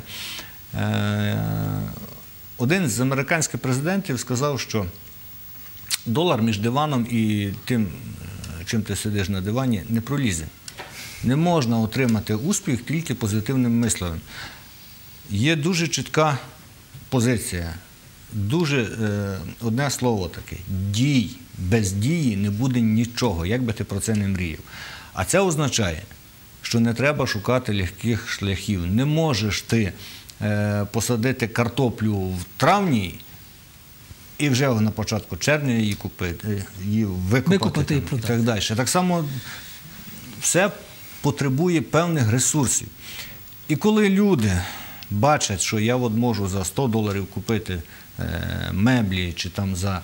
один з американських президентів сказав, що долар між диваном і тим, чим ти сидиш на дивані, не пролізе. Не можна отримати успіх тільки позитивним мисленням. Є дуже чітка позиція, дуже одне слово таке – дій. Без дії не буде нічого, як би ти про це не мріяв. А це означає, що не треба шукати легких шляхів. Не можеш ти посадити картоплю в травні і вже на початку червня її купити, її викопати і так далі. Так само все потребує певних ресурсів. І коли люди бачать, що я от можу за $100 купити меблі, чи там за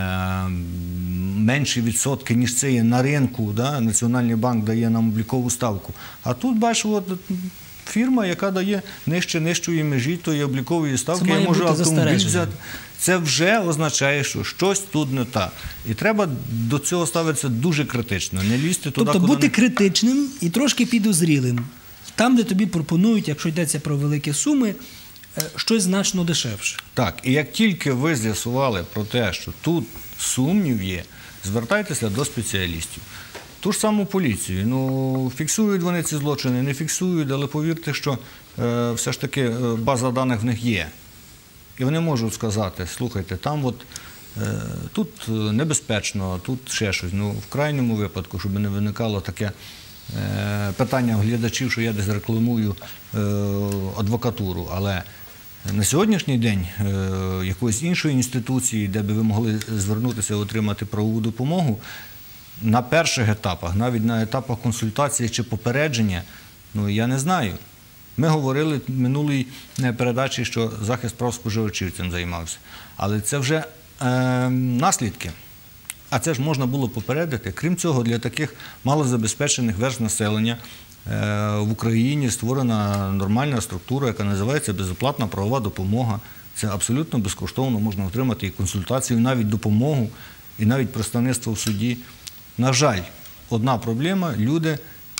менші відсотки, ніж це є на ринку, да? Національний банк дає нам облікову ставку. А тут, бачиш, от фірма, яка дає нижчої межі тої облікової ставки, я можу автомобіль взяти. Це вже означає, що щось тут не так. І треба до цього ставитися дуже критично, не лізти туди, тобто бути критичним і трошки підозрілим. Там, де тобі пропонують, якщо йдеться про великі суми, щось значно дешевше. Так, і як тільки ви з'ясували про те, що тут сумнів є, звертайтеся до спеціалістів. Ту ж саму поліцію. Ну, фіксують вони ці злочини, не фіксують, але повірте, що все ж таки база даних в них є. І вони можуть сказати, слухайте, там от, тут небезпечно, тут ще щось. Ну, в крайньому випадку, щоб не виникало таке питання глядачів, що я десь рекламую адвокатуру. Але на сьогоднішній день якоїсь іншої інституції, де би ви могли звернутися і отримати правову допомогу, на перших етапах, навіть на етапах консультації чи попередження, ну, я не знаю. Ми говорили в минулій передачі, що захист прав споживачів цим займався. Але це вже наслідки. А це ж можна було попередити. Крім цього, для таких малозабезпечених верств населення в Україні створена нормальна структура, яка називається безоплатна правова допомога. Це абсолютно безкоштовно можна отримати і консультацію, і навіть допомогу, і навіть представництво в суді. На жаль, одна проблема – люди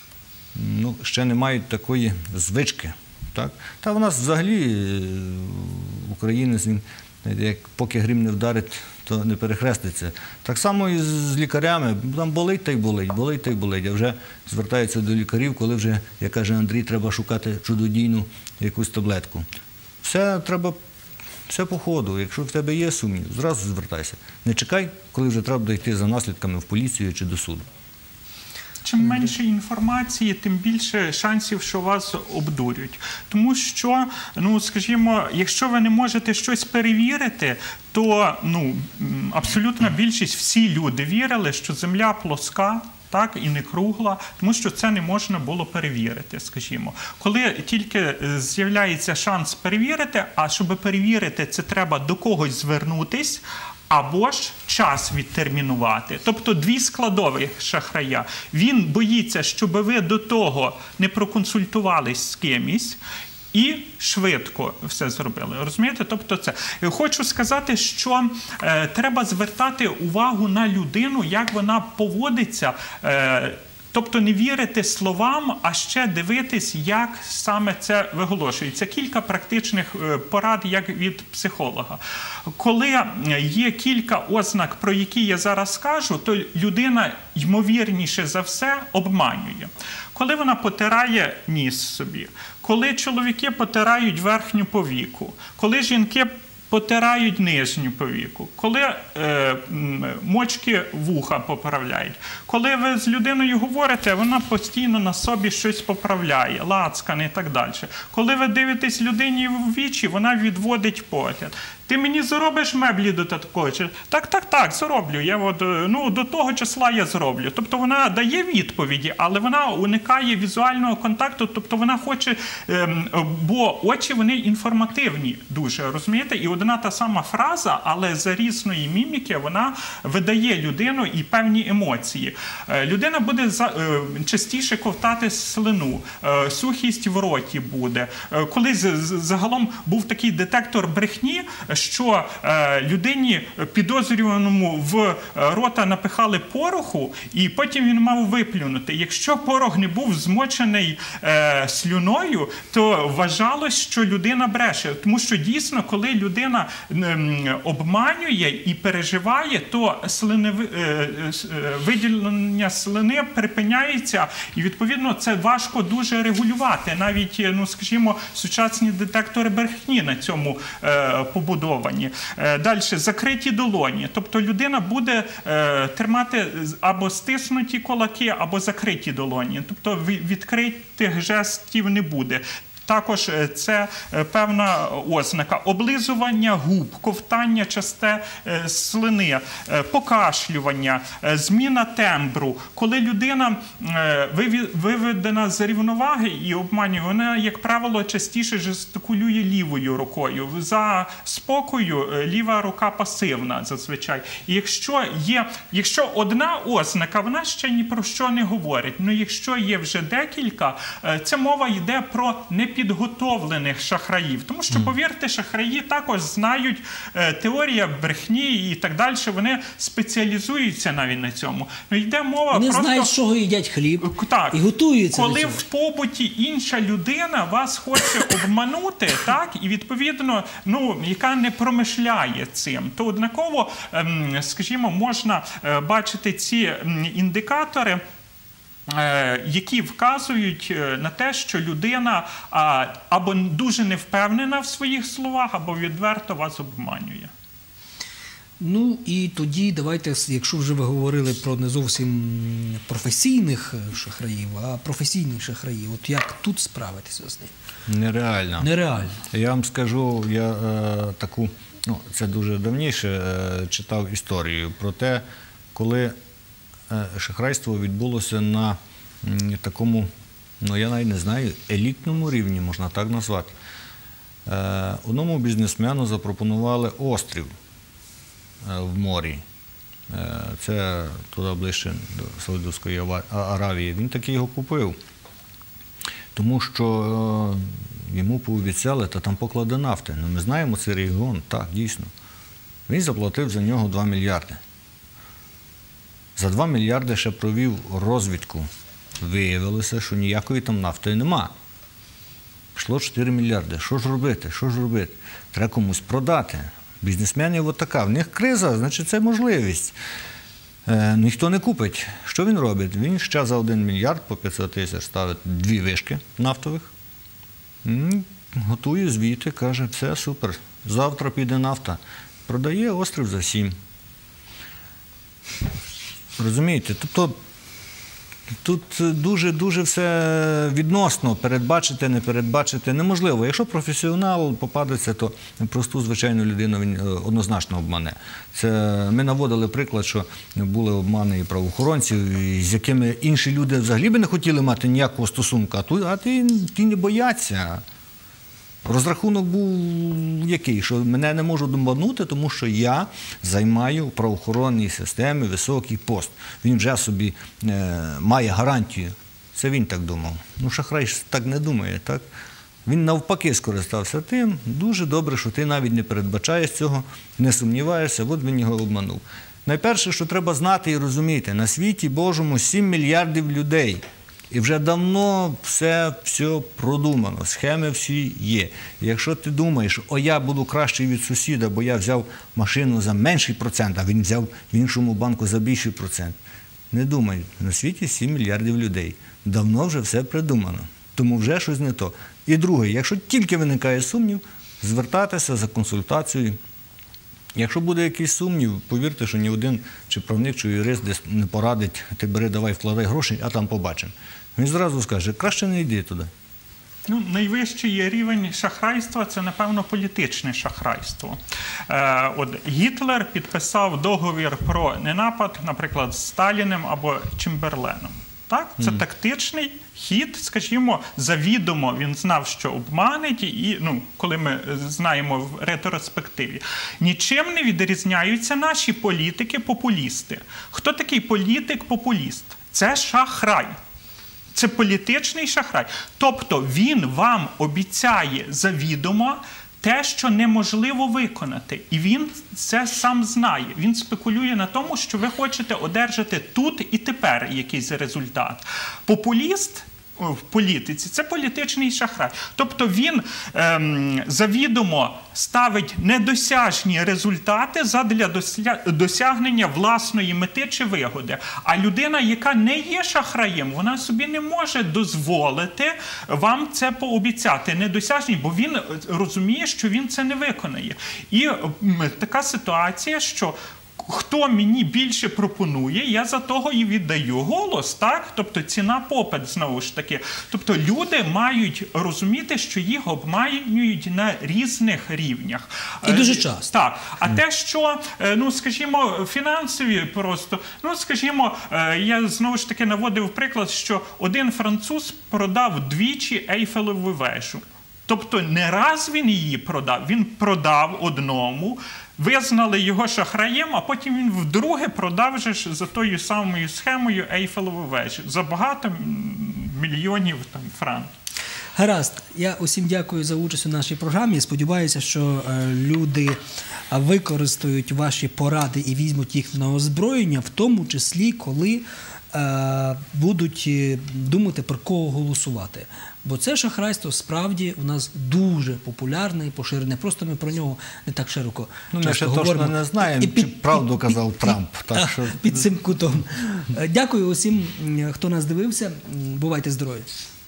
ще не мають такої звички. Так? Та в нас взагалі українець, як поки грім не вдарить, то не перехреститься. Так само і з лікарями. Там болить та й болить, болить та й болить. А вже звертаються до лікарів, коли вже, як каже Андрій, треба шукати чудодійну якусь таблетку. Все треба, все по ходу. Якщо в тебе є сумнів, зразу звертайся. Не чекай, коли вже треба йти за наслідками в поліцію чи до суду. чим менше інформації, тим більше шансів, що вас обдурюють. Тому що, ну, скажімо, якщо ви не можете щось перевірити, то, ну, абсолютна більшість, всі люди вірили, що Земля плоска, так, і не кругла, тому що це не можна було перевірити, скажімо. Коли тільки з'являється шанс перевірити, а щоб перевірити, це треба до когось звернутись, або ж час відтермінувати. Тобто дві складові шахрая. Він боїться, щоб ви до того не проконсультувались з кимось, і швидко все зробили. Розумієте? Тобто це. Хочу сказати, що треба звертати увагу на людину, як вона поводиться. Тобто не вірити словам, а ще дивитись, як саме це виголошується. Кілька практичних порад, як від психолога. Коли є кілька ознак, про які я зараз скажу, то людина, ймовірніше за все, обманює. Коли вона потирає ніс собі, коли чоловіки потирають верхню повіку, коли жінки потирають нижню повіку, коли мочки вуха поправляють, коли ви з людиною говорите, вона постійно на собі щось поправляє, лацкан і так далі. Коли ви дивитесь людині в вічі, вона відводить погляд. Ти мені заробиш меблі до такого? Так, зароблю. Я от, ну, до того числа я зроблю. Тобто вона дає відповіді, але вона уникає візуального контакту, тобто вона хоче, бо очі, вони інформативні дуже, розумієте? І одна та сама фраза, але за різної міміки, вона видає людину і певні емоції. Людина буде частіше ковтати слину, сухість в роті буде. Колись загалом був такий детектор брехні, що людині, підозрюваному, в рота напихали пороху, і потім він мав виплюнути. Якщо порох не був змочений слюною, то вважалось, що людина бреше. Тому що дійсно, коли людина обманює і переживає, то виділення слини припиняється, і відповідно це важко дуже регулювати. Навіть, ну, скажімо, сучасні детектори брехні на цьому побудовані. Далі, закриті долоні. Тобто людина буде тримати або стиснуті кулаки, або закриті долоні. Тобто відкритих жестів не буде. Також це певна ознака. Облизування губ, ковтання часте слини, покашлювання, зміна тембру. Коли людина виведена з рівноваги і обманює, вона, як правило, частіше жестикулює лівою рукою. За спокою ліва рука пасивна зазвичай. І якщо одна ознака, вона ще ні про що не говорить. Ну, якщо є вже декілька, ця мова йде про непідготовлених шахраїв. Тому що, повірте, шахраї також знають теорія брехні і так далі. Вони спеціалізуються навіть на цьому. Ну, йде мова вони просто... знають, з чого їдять хліб, так, і готуються коли до цього. В побуті інша людина вас хоче обманути, так, і відповідно, ну, яка не промишляє цим, то однаково, скажімо, можна бачити ці індикатори, які вказують на те, що людина або дуже не впевнена в своїх словах, або відверто вас обманює. Ну і тоді давайте, якщо вже ви говорили про не зовсім професійних шахраїв, а професійних шахраїв, от як тут справитися з ним? Нереально. Нереально. Я вам скажу, я таку, ну, це дуже давніше, читав історію про те, коли шахрайство відбулося на такому, ну я навіть не знаю, елітному рівні, можна так назвати. Одному бізнесмену запропонували острів в морі. Це туди ближче до Саудівської Аравії. Він таки його купив, тому що йому пообіцяли, та там поклади нафти. Ну, ми знаємо цей регіон, так, дійсно. Він заплатив за нього 2 мільярди. За 2 мільярди ще провів розвідку. Виявилося, що ніякої там нафти нема. Пішло 4 мільярди. Що ж робити? Що ж робити? Треба комусь продати. Бізнесменів от така. В них криза, значить це можливість. Ніхто не купить. Що він робить? Він ще за 1 мільярд по 500 тисяч ставить 2 вишки нафтових. Готує звіти, каже, все супер. Завтра піде нафта. Продає острів за 7. Розумієте? Тобто Тут дуже все відносно, передбачити, не передбачити неможливо. Якщо професіонал попадеться, то просту звичайну людину він однозначно обмане. Ми наводили приклад, що були обмани і правоохоронців, з якими інші люди взагалі би не хотіли мати ніякого стосунку, а ті не бояться. Розрахунок був який, що мене не можуть обманути, тому що я займаю в правоохоронній системі високий пост. Він вже собі має гарантію. Це він так думав. Шахрай так не думає, так? Він навпаки скористався тим. Дуже добре, що ти навіть не передбачаєш цього, не сумніваєшся, от він його обманув. Найперше, що треба знати і розуміти, на світі Божому 7 мільярдів людей. І вже давно все продумано, схеми всі є. І якщо ти думаєш, я буду кращий від сусіда, бо я взяв машину за менший процент, а він взяв в іншому банку за більший процент. Не думай, на світі 7 мільярдів людей. Давно вже все придумано, тому вже щось не то. І друге, якщо тільки виникає сумнів, звертатися за консультацією. Якщо буде якийсь сумнів, повірте, що ні один чи правник, чи юрист десь не порадить, ти бери, давай, вкладай гроші, а там побачимо. Він зразу скаже, краще не йди туди. Найвищий рівень шахрайства – це, напевно, політичне шахрайство. Гітлер підписав договір про ненапад, наприклад, з Сталіним або Чемберленом. Так? Це тактичний хід, скажімо, завідомо він знав, що обманить, і, коли ми знаємо в ретроспективі. Нічим не відрізняються наші політики-популісти. Хто такий політик-популіст? Це шахрай. Це політичний шахрай. Тобто він вам обіцяє завідомо те, що неможливо виконати. І він це сам знає. Він спекулює на тому, що ви хочете одержати тут і тепер якийсь результат. Популіст в політиці – це політичний шахрай. Тобто він завідомо ставить недосяжні результати задля досягнення власної мети чи вигоди. А людина, яка не є шахраєм, вона собі не може дозволити вам це пообіцяти. Недосяжні, бо він розуміє, що він це не виконає. І така ситуація, що хто мені більше пропонує, я за того і віддаю голос, так? Тобто ціна-попит, знову ж таки. Тобто люди мають розуміти, що їх обманюють на різних рівнях. І дуже часто. Так. А те, що, скажімо, фінансові просто, скажімо, я знову ж таки наводив приклад, що один француз продав двічі Ейфелеву вежу. Тобто не раз він її продав, він продав одному, визнали його шахраєм, а потім він вдруге продав же за тою самою схемою Ейфелеву вежу за багато мільйонів франків. Гаразд, я усім дякую за участь у нашій програмі. Сподіваюся, що люди використають ваші поради і візьмуть їх на озброєння, в тому числі, коли будуть думати, про кого голосувати. Бо це шахрайство справді у нас дуже популярне і поширене. Просто ми про нього не так широко ми ще точно не знаємо, чи правду казав Трамп. Під цим кутом. Дякую усім, хто нас дивився. Бувайте здорові.